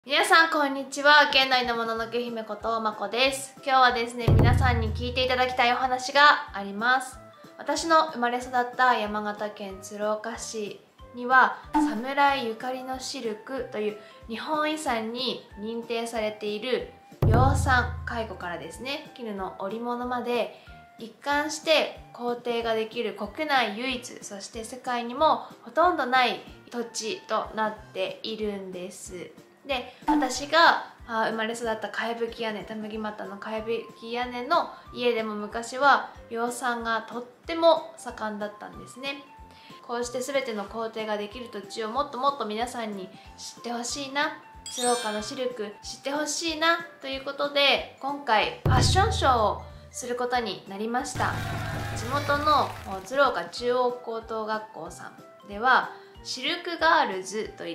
皆さんこんにちは。現代のもののけ姫ことまこです。今日はですね、皆さんに聞いていただきたいお話があります。私の生まれ育った山形県鶴岡市には侍ゆかりのシルクという日本遺産に認定されている養蚕蚕からですね、絹の織物まで一貫して工程ができる国内唯一、そして世界にもほとんどない土地となっているんです。で、私が生まれ育ったかやぶき屋根、田麦俣のかやぶき屋根の家でも昔は養蚕がとっても盛んだったんですね。こうして全ての工程ができる土地をもっともっと皆さんに知ってほしいな、鶴岡のシルク知ってほしいなということで、今回ファッションショーをすることになりました。地元の鶴岡中央高等学校さんではシルクガールズといって、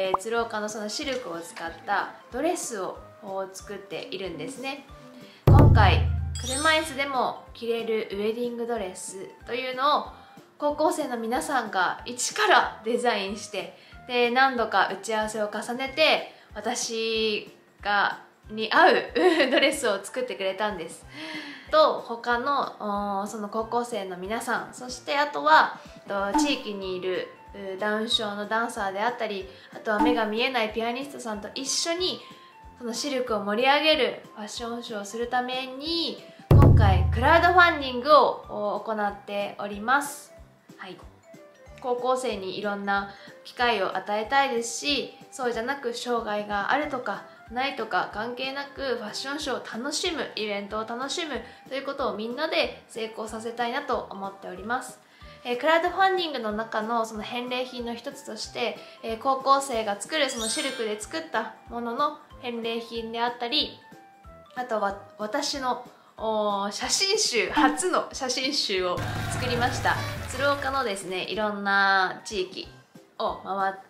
鶴岡のそのシルクを使ったドレスを作っているんですね。今回車椅子でも着れるウェディングドレスというのを高校生の皆さんが一からデザインして、で何度か打ち合わせを重ねて私に合うドレスを作ってくれたんです。と他のその高校生の皆さん、そしてあとは地域にいるダウン症のダンサーであったり、あとは目が見えないピアニストさんと一緒にそのシルクを盛り上げるファッションショーをするために今回クラウドファンディングを行っております。はい、高校生にいろんな機会を与えたいですし、そうじゃなく障害があるとかないとか関係なくファッションショーを楽しむ、イベントを楽しむということをみんなで成功させたいなと思っております。クラウドファンディングの中のその返礼品の一つとして、高校生が作るそのシルクで作ったものの返礼品であったり、あとは私の写真集、初の写真集を作りました。鶴岡のですね、いろんな地域を回って、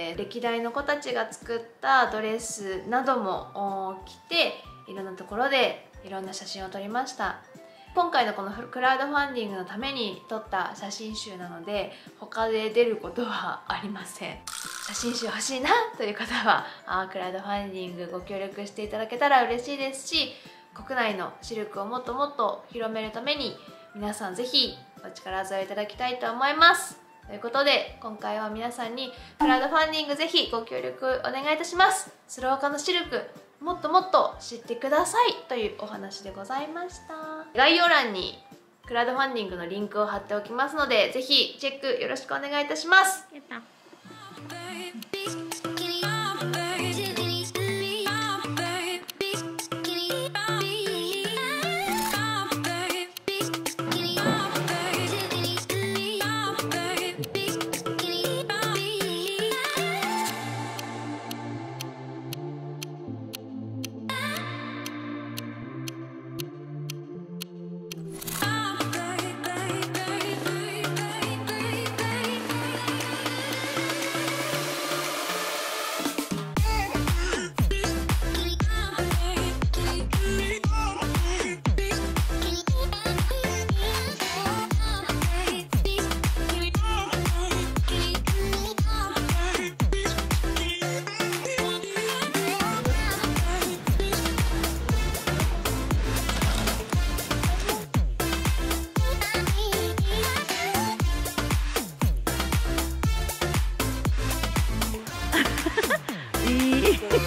歴代の子たちが作ったドレスなども着て、いろんなところでいろんな写真を撮りました。今回のこのクラウドファンディングのために撮った写真集なので他で出ることはありません。写真集欲しいなという方はクラウドファンディングご協力していただけたら嬉しいですし、国内のシルクをもっともっと広めるために皆さんぜひお力添えいただきたいと思います。ということで今回は皆さんにクラウドファンディングぜひご協力お願いいたします。鶴岡のシルクもっともっと知ってくださいというお話でございました。概要欄にクラウドファンディングのリンクを貼っておきますので、ぜひチェックよろしくお願いいたします。やった。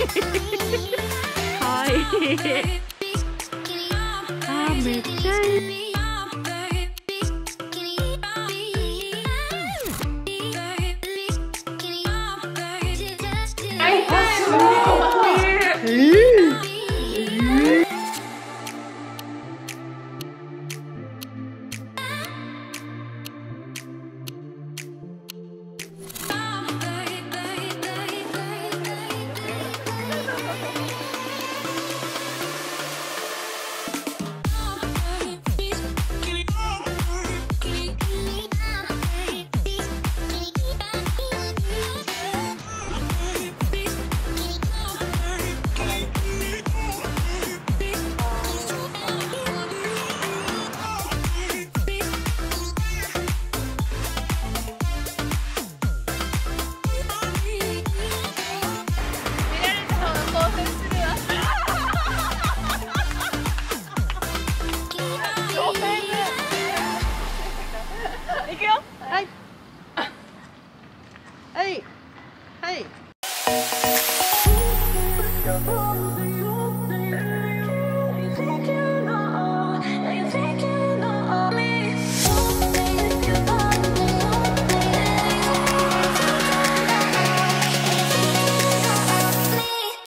はい。めっちゃいい。